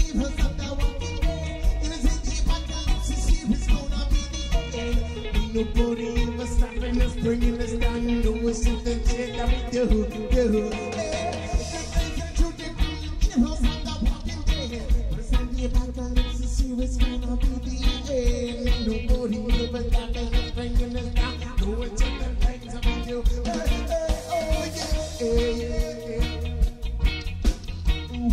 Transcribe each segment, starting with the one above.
believers of the walking dead. It is in the apocalypse, this year is gonna be the end. Ain't nobody ever stopping us, bringing us down. You know it's just the shit that we do. It's gonna be the end. Nobody ever got that bringing us down. No, it's just the things that we do. Oh yeah, ooh,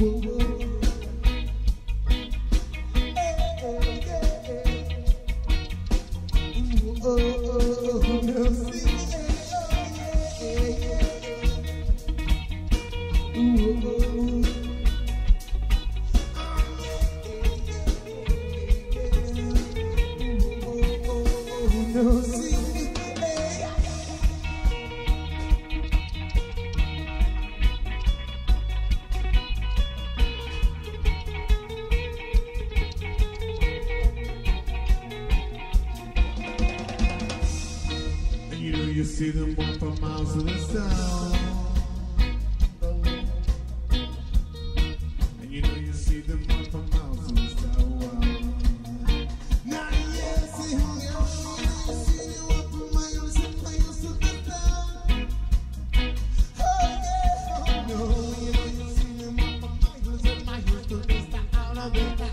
you see them walk for miles to the sound. And you know you see them walk for miles to the sound. Now you see them walk for miles to the sound. Oh yeah, no, you know you see them walk for miles to the sound.